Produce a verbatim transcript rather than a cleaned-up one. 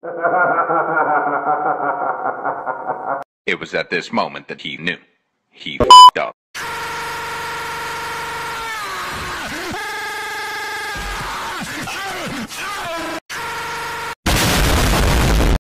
It was at this moment that he knew. He f***ed up.